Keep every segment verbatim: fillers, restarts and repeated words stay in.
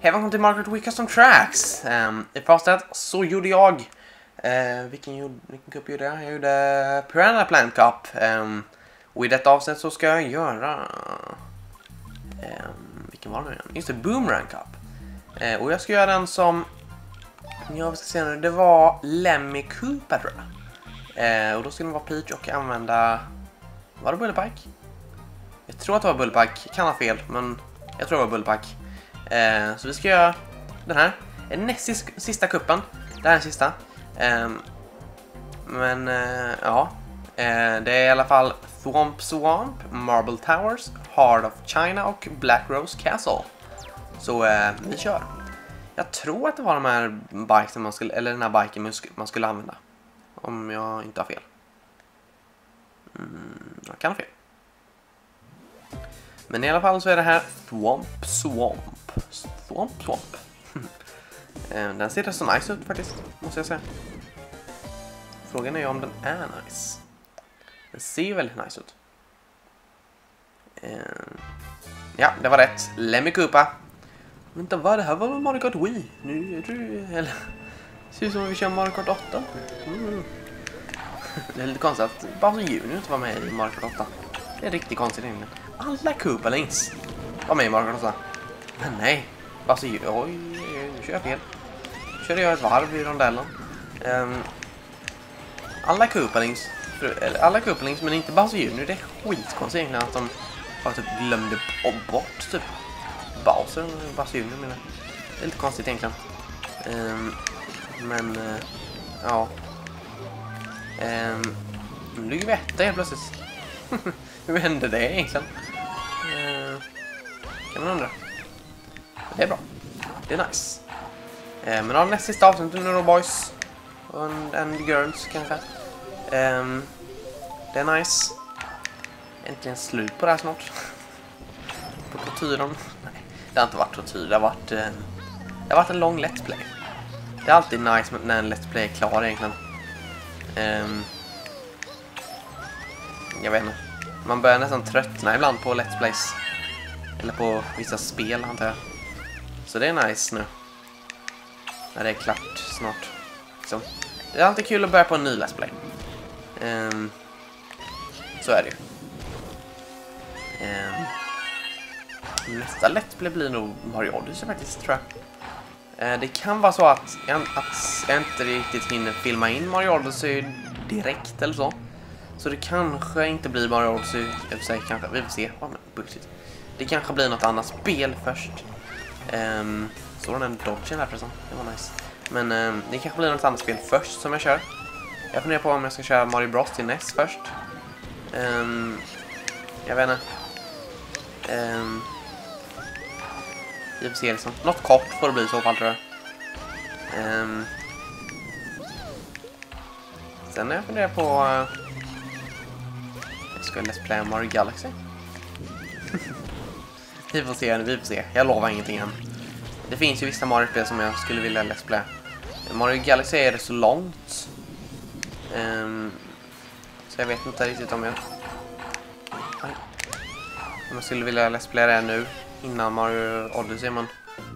Hej, välkommen till Mario Kart Wii Custom Tracks. Um, I första så gjorde jag uh, vilken, gjorde, vilken cup gjorde jag? Jag gjorde Piranha Plant Cup. Um, och i detta avsnitt så ska jag göra um, vilken var det nu igen? Just det, Boomerang Cup. Uh, och jag ska göra den som jag ska se nu, det var Lemmy Koopa, tror jag. Uh, och då skulle det vara Peach och använda, var det Bullepack? Jag tror att det var Bullepack, kan ha fel, men jag tror det var Bullepack. Eh, så vi ska göra den här näst sista kuppen. Det här är den sista. eh, Men eh, ja eh, det är i alla fall Thwomp Swamp, Marble Towers, Heart of China och Black Rose Castle. Så eh, vi kör. Jag tror att det var de här bikesen man skulle, eller den här biken man skulle använda, om jag inte har fel. mm, Jag kan ha fel. Men i alla fall så är det här Thwomp Swamp. Thwomp Swamp. Den ser rätt så nice ut faktiskt, måste jag säga. Frågan är om den är nice. Den ser väldigt nice ut. Ja, det var rätt. Lemmy Koopa. Vänta, vad är det här? Var det Mario Kart Wii? Nu är det... Eller... Det ser ut som att vi kör Mario Kart åtta. Mm. Det är lite konstigt att Bowser Junior inte var med i Mario Kart åtta. Det är riktigt konstigt egentligen. Alla Koopalings var med i Mario Kart åtta. Men nej, Bowser Junior, oj, nu kör jag fel. Nu körde jag ett varv i rondellen. um, Alla Koopalings, alla Koopalings, men inte Bowser Junior. Det är skitkonstigt egentligen att de bara typ glömde bort typ Bowser och Bowser Junior, menar. Det är lite konstigt egentligen. um, Men uh, ja um, Nu ligger vi etta helt plötsligt. Hur hände det egentligen? Uh, kan man undra. Det är bra. Det är nice. Uh, men av nästa sista avsnittet nu då, boys. And, and girls kanske. Um, det är nice. Äntligen slut på det här snart. På tortyren. Nej, det har inte varit tortyr. Det har varit, uh, det har varit en lång let's play. Det är alltid nice när en let's play är klar egentligen. Um, jag vet inte. Man börjar nästan tröttna ibland på let's plays. Eller på vissa spel, antar jag. Så det är nice nu. När det är klart snart. Så. Det är alltid kul att börja på en ny let's play. Um, så är det ju. Um, nästa let's play blir nog Mario Odyssey faktiskt, tror jag. Uh, det kan vara så att jag, att jag inte riktigt hinner filma in Mario Odyssey direkt eller så. Så det kanske inte blir Mario Odyssey, jag vill säga, kanske, vi får se. Oh, men, det kanske blir något annat spel först. Um, så var den dodgen där förresten, det var nice. Men um, det kanske blir något annat spel först som jag kör. Jag funderar på om jag ska köra Mario Bros till N E S först. Um, jag vet inte. Um, vi får se liksom. Något kort får det bli i så fall, tror jag. Um, sen när jag funderar på... Uh, ska jag let's play Mario Galaxy? vi får se, vi får se. Jag lovar ingenting än. Det finns ju vissa Mario-spel som jag skulle vilja let's play. Mario Galaxy är det så långt. Um, så jag vet inte riktigt om jag... Aj. Om jag skulle vilja let's play det nu innan Mario Odyssey, men...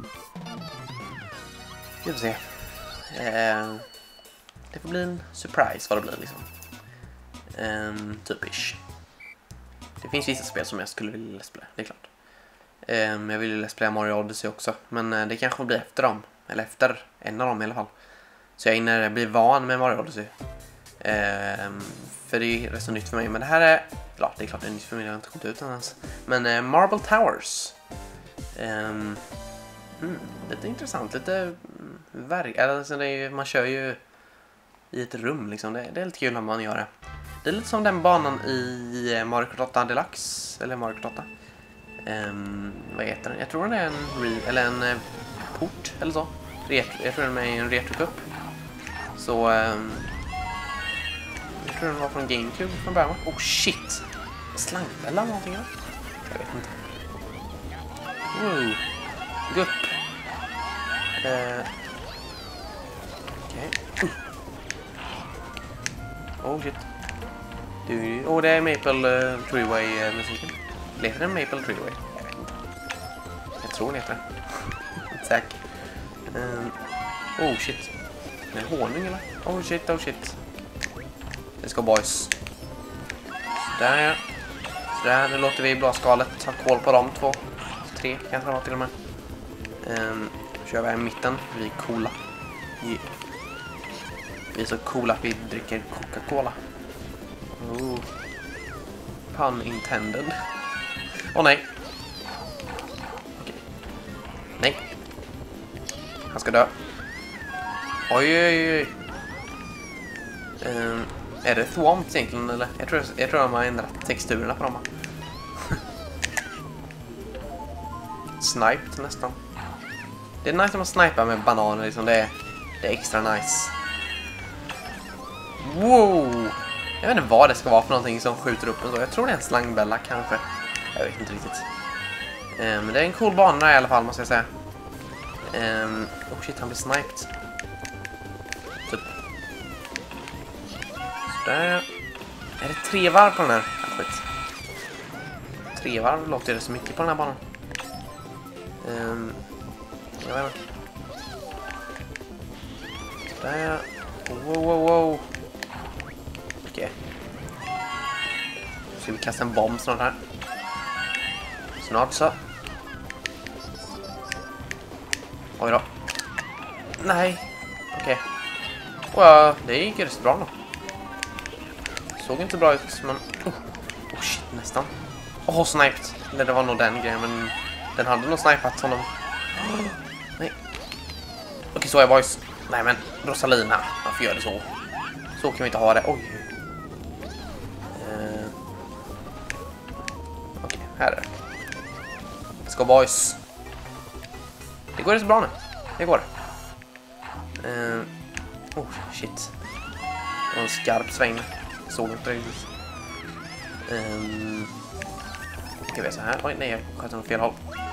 Vi får se. Uh, det får bli en surprise vad det blir liksom. Um, typisch. Det finns vissa spel som jag skulle vilja let's play, det är klart. Um, jag vill let's play Mario Odyssey också, men uh, det kanske blir efter dem. Eller efter en av dem i alla fall. Så jag hinner bli van med Mario Odyssey. Um, för det är rätt så nytt för mig. Men det här är... Ja, det är klart det är nytt för mig, jag har inte kommit ut ens. Men uh, Marble Towers. Um, hmm, lite intressant, lite verk... Alltså, det är ju, man kör ju i ett rum liksom. Det, det är lite kul när man gör det. Det är lite som den banan i Mario Kart åtta Deluxe. Eller Mario Kart åtta. Um, vad heter den? Jag tror den är en re eller en uh, port eller så. Retro, jag tror den är en retro-cup. Så um, jag tror den var från GameCube från början. Oh shit! Slang eller någonting eller? Jag vet inte. Wow. Gupp. Uh, Okej. Okay. Uh. Oh shit. Du, oh, det är Maple uh, Treeway uh, musiken. Letar den Maple Treeway? Jag vet inte. Jag tror den heter det. säk. Um, oh shit. Är det honung eller? Oh shit, oh shit. Let's go boys. Sådär ja. Sådär, nu låter vi blåskalet ha koll på dem. Två, tre kanske det var till och med. Um, kör vi i mitten. Vi är coola. Yeah. Vi är så coola att vi dricker Coca-Cola. Oh. Pun intended. Åh oh, nej. Okej. Nej. Han ska dö. Oj, oj, oj. Um, är det Thwomp egentligen eller? Jag tror, jag tror de har ändrat texturerna på dem. Sniped nästan. Det är nice när man snipar med bananer liksom. Det är, det är extra nice. Wow! Jag vet inte vad det ska vara för någonting som skjuter upp en så. Jag tror det är en slangbälla kanske. Jag vet inte riktigt. Men um, det är en cool bana i alla fall måste jag säga. Um, oh shit, han blir sniped. Typ. Sådär. Är det tre varv på den här? Ja, skit. Tre varv låter det så mycket på den här banan. Um, jag vet inte. Sådär. Wow, wow, wow. Okej. Ska vi kasta en bomb snart här? Snart så. Oj då. Nej. Okej. Okay. Wow, det gick ju rätt bra då. Såg inte bra ut, men... Oh, oh shit, nästan. Åh, oh, sniped. Nej, det var nog den grejen, men... Den hade nog snipat honom. Oh, nej. Okej, okay, så är jag boys. Nej, men Rosalina. Varför gör det så? Så kan vi inte ha det. Oj. Uh. Okej, okay, här är det. Let's go boys. Det går rätt bra nu. Det går. Uh. Oh, shit. Det var en skarp sväng. Såg inte riktigt. Um. Ska vi så här? Oj, nej, jag sköt åt fel håll.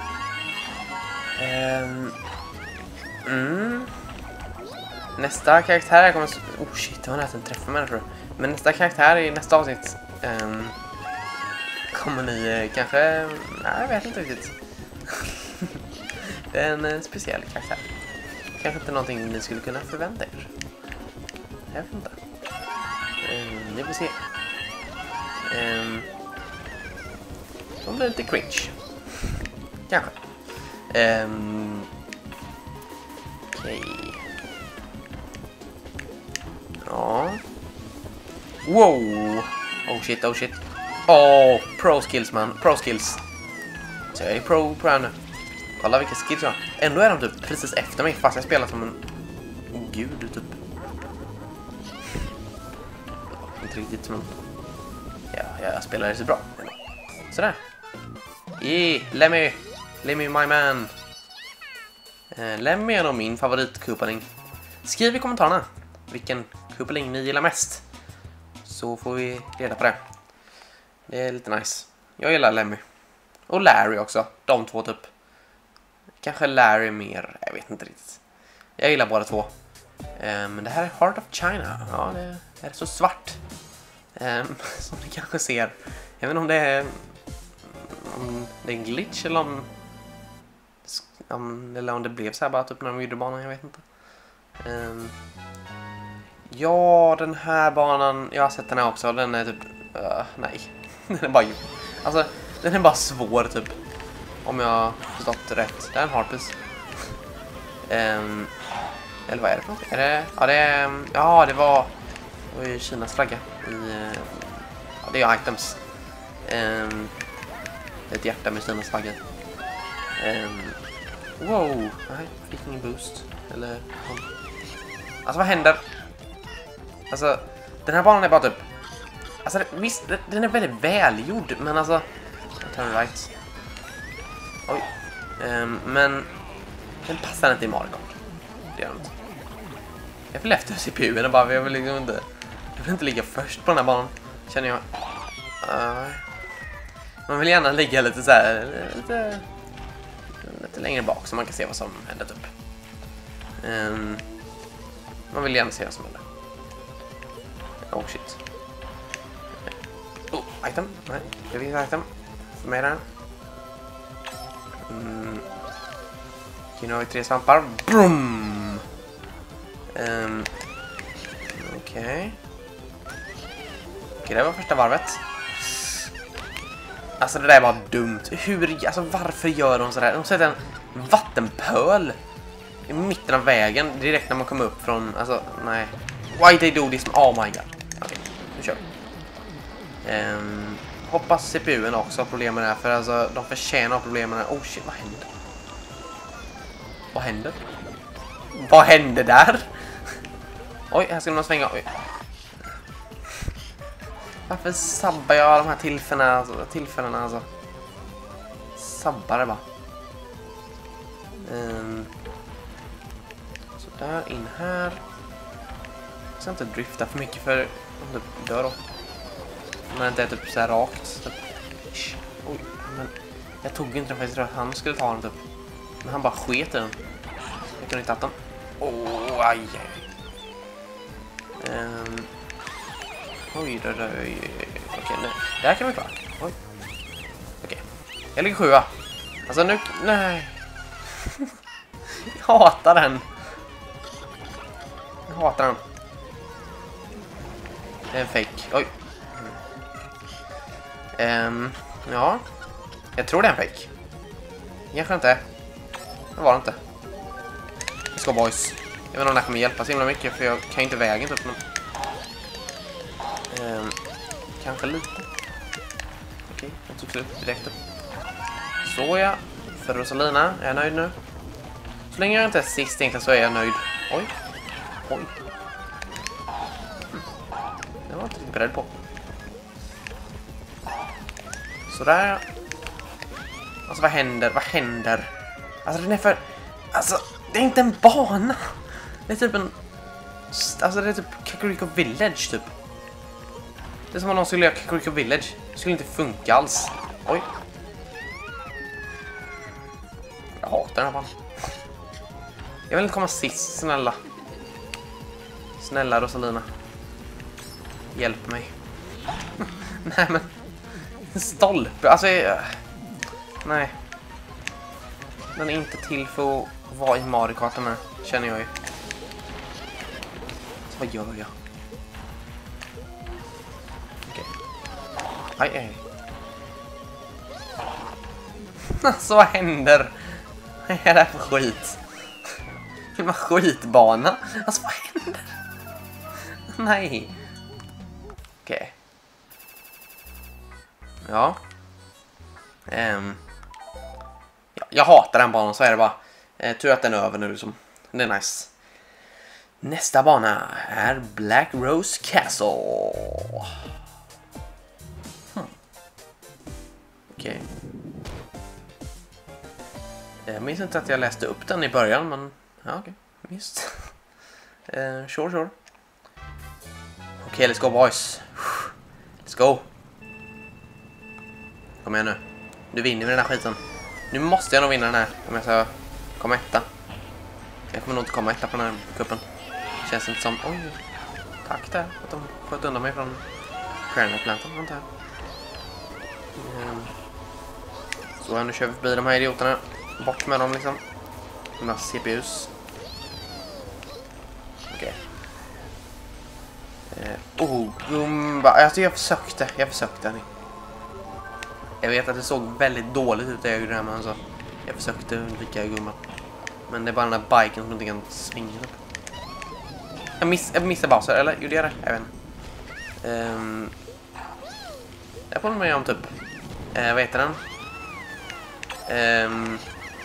Um. Mm. Nästa karaktär kommer... Oh shit, det var nästan träffa människor. Men nästa karaktär i nästa avsnitt um, kommer ni uh, kanske... Nej, jag vet inte riktigt. Det är en uh, speciell karaktär. Kanske inte någonting ni skulle kunna förvänta er. Jag vet inte. Um, vi får se. Um, de blir lite cringe. Kanske. Um, Okej. Okay. Ja. Wow. Oh shit, oh shit. Oh, pro skills man. Pro skills. Så jag är pro på här nu. Kolla vilka skills jag har. Ändå är de typ precis efter mig fast jag spelar som en gud typ. Inte riktigt men... Ja, jag spelar det så bra. Sådär. Yeah, Lemmy. Lemmy my man. Uh, Lemmy är nog min favoritkupeling. Skriv i kommentarerna vilken kupeling ni gillar mest. Så får vi reda på det. Det är lite nice. Jag gillar Lemmy. Och Larry också. De två typ. Kanske Larry mer. Jag vet inte riktigt. Jag gillar båda två. Uh, men det här är Heart of China. Ja, det är så svart. Um, som ni kanske ser. Jag vet inte om det är om det är en glitch eller om, om eller om det blev så här bara typ när de gjorde banan, jag vet inte. Um, ja, den här banan, jag har sett den här också, den är typ uh, nej. Den är bara alltså den är bara svår typ. Om jag har förstått rätt. Det är en hardpiece. Um, eller vad är det för något? Är det ja, det är ja, det var det var ju Kinas flagga i uh, ja, det är ju items. Um, ett hjärta med Kinas flagga. Um, wow, nej, fick ingen boost eller alltså vad händer? Alltså den här banan är bara typ alltså visst, den är väldigt välgjord men alltså turn right. Oj. Um, men den passar inte i Mario Kart. Det gör den inte. Jag vill efter C P U och bara jag vill liksom inte jag vill inte ligga först på den här banan känner jag. Uh, man vill gärna ligga lite så här lite lite längre bak så man kan se vad som händer typ. Um, man vill gärna se vad som händer. Oh shit. Oh, item. Nej, det finns item. För mig där. Mm. Okej, nu har vi tre svampar. Brum! Um, Okej. Okay. Okej, det var första varvet. Alltså det där var dumt. Hur, alltså varför gör de sådär? De sätter en vattenpöl i mitten av vägen direkt när man kommer upp från, alltså nej. Why they do this? Oh my god. Okej, okay, nu kör vi. Um, hoppas C P U-en också har problem med det här, för alltså de förtjänar problem med det här. Oh shit, vad händer? Vad händer? Vad hände där? Oj, här ska man svänga. Oj. Varför sabbar jag de här tillfällena, alltså, tillfällena alltså? Sabbar det bara. Um, så där, in här. Jag ska inte drifta för mycket för om det dör då. Men det inte är typ så här rakt. Typ. Oj, men jag tog inte den faktiskt, att han skulle ta den typ. Men han bara sket i den. Jag kunde inte ta den. Åh, oh, aj, aj. Um, oj, oj, oj, oj. Okej, nu. Det här kan vi klara. Oj. Okej. Jag ligger sjua. Alltså nu, nej. Jag hatar den. Jag hatar den. Det är en fake. Oj. Um, ja. Jag tror det är en fake. Kanske inte. Det var det inte. Let's go boys. Jag vet inte om det här kommer hjälpa så himla mycket, för jag kan inte vägen typ. Men... Um, kanske lite. Okej, jag tog slut direkt upp. Så ja. För Rosalina, är jag nöjd nu? Så länge jag inte är sist egentligen så är jag nöjd. Oj. Oj. Hmm. Det var jag inte riktigt beredd på. Sådär. Alltså vad händer? Vad händer? Alltså den är för... Alltså det är inte en bana. Det är typ en... Alltså det är typ Kakariko Village typ. Det är som om någon skulle göra Kakariko Village. Det skulle inte funka alls. Oj. Jag hatar den här banan. Jag vill inte komma sist, snälla. Snälla Rosalina. Hjälp mig. Nej men... Stolpe, alltså jag... Nej. Den är inte till för att vara i Mario Kart med, känner jag ju. Så vad gör jag? Okej. Okay. Aj, aj. Alltså vad händer? Vad är det här för skit? Det var skitbana. Alltså vad händer? Nej. Okej. Okay. Ja. Um. ja. Jag hatar den banan, så är det bara. Eh, tur att den är över nu liksom. Det är nice. Nästa bana är Black Rose Castle. Hmm. Okej. Okay. Jag minns inte att jag läste upp den i början, men ja, okej. Okay. Visst. uh, sure, sure. Okej, okay, let's go boys. Let's go. Kom igen nu. Nu vinner vi den här skiten. Nu måste jag nog vinna den här om jag ska komma etta. Jag kommer nog inte komma etta på den här kuppen. Känns inte som... Oj. Tack där. Att de sköt undan mig från Granite-planten, antar jag. Mm. Så nu kör vi förbi de här idioterna. Bort med dem liksom. De här C P Us. Okej. Okay. Eh, oh, gumba. Alltså jag försökte. Jag försökte. Jag vet att det såg väldigt dåligt ut, jag gjorde det, men alltså, jag försökte undvika gumma. Men det är bara den där biken som inte kan svinga upp. Jag, miss, jag missade baser, eller? Gjorde jag det? Jag vet inte. Um, jag får med om typ... Uh, vad heter den? Um,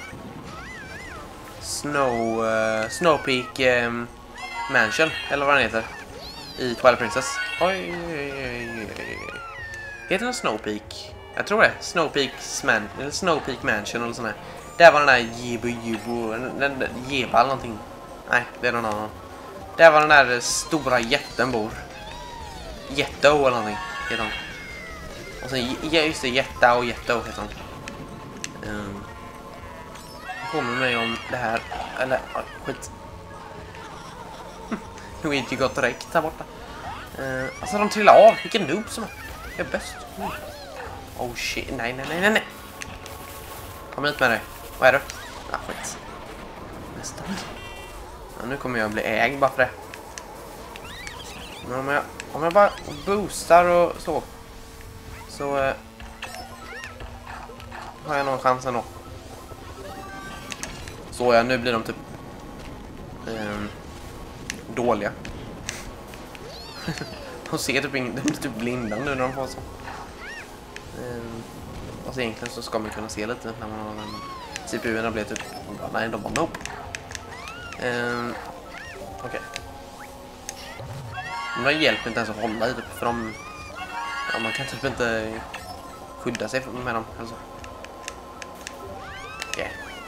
Snow... Uh, Snow Peak um, Mansion, eller vad den heter. I Twilight Princess. Oj, oj, oj, oj. Heter den Snow Peak? Jag tror det. Snow Peak Man, eller Snow Peak Mansion eller sån här. Där var den där Jibu Jibu, den där Jeba eller någonting. Nej, det är någon annan. Där var den där stora jätten bor. Jätto eller någonting heter han. Och sen just det, Jätta och Jätto heter han. Um, kommer mig om det här, eller oh, skit. Luigi gått direkt här borta. Uh, alltså de trillar av, vilken noob som är. Jag är bäst. Mm. Oh shit, nej, nej, nej, nej, nej. Kom ut med dig. Vad är det? Ah, skit. Nästan. Ja, nu kommer jag bli ägd bara för det. Men om jag, om jag bara boostar och så. Så eh, har jag någon chans ändå. Så ja, nu blir de typ eh, dåliga. De ser typ, in, de är typ blinda nu när de får så. Eh, alltså egentligen så ska man kunna se lite när man har en C P U-erna blir typ, nej de bara nope. Eh, Okej. Okay. Men det hjälper inte ens att hålla i typ, för de, ja, man kan typ inte skydda sig med dem alltså. Okej.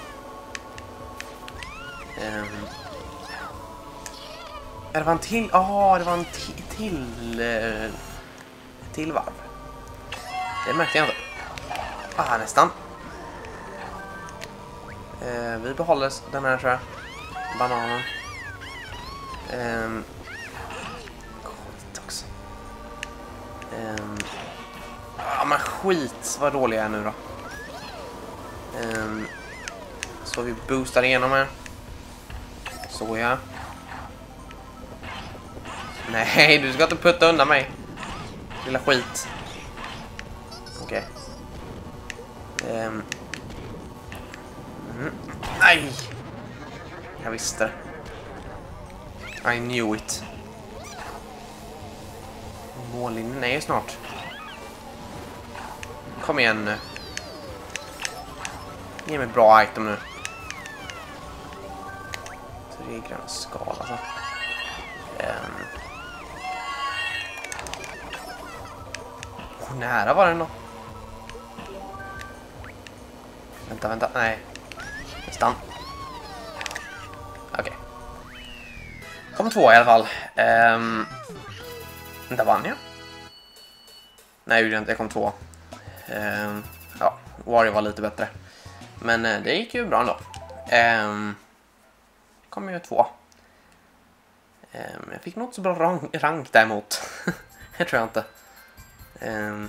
Okay. Um. Det var en till, ja oh, det var en till till, uh, till varv. Det märkte jag inte. Ah, nästan. Uh, vi behåller den här tror jag. Bananen. Um. Um, ja men skit vad dålig jag är nu då. Um, så vi boostar igenom här. Så ja. Nej, du ska inte putta undan mig. Lilla skit. Okej. Okay. Um. Mm. Nej. Jag visste. I knew it. Mållinjen är ju snart. Kom igen nu. Ge mig bra item nu. Tre gröna skal alltså. Um. Oh, nära var den då. Vänta, vänta. Nej. Nästan. Okej. Okay. Kom två i alla fall. Um. Där vann jag. Nej, jag gjorde inte. Jag kom två. Um, ja, Wario var lite bättre. Men uh, det gick ju bra ändå. Um, kom ju två. Um, jag fick något så bra rank, rank däremot. Det tror jag inte. Um.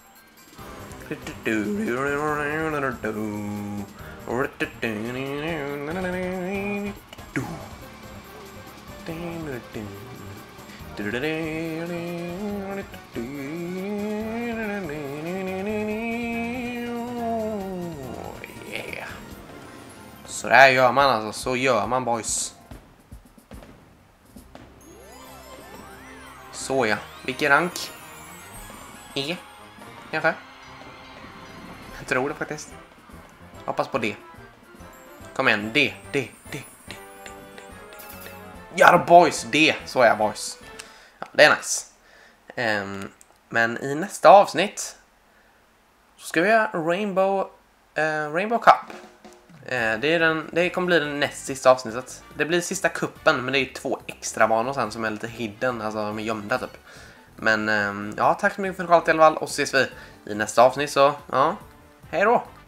Yeah. Så där gör man alltså, så gör man boys. Så ja, vilken rank? E, kanske? Jag tror det faktiskt. Hoppas på det. Kom igen, D, D, D, D, D, D, D. Ja då boys, D, så är jag boys. Ja, det är nice. Um, men i nästa avsnitt så ska vi göra Rainbow, uh, Rainbow Cup. Uh, det, är den, det kommer bli den näst sista avsnittet. Det blir sista kuppen, men det är två extra banor sen som är lite hidden, alltså de är gömda typ. Men um, ja, tack så mycket för att ni har kollat i alla fall, och så ses vi i nästa avsnitt, så ja, hej då!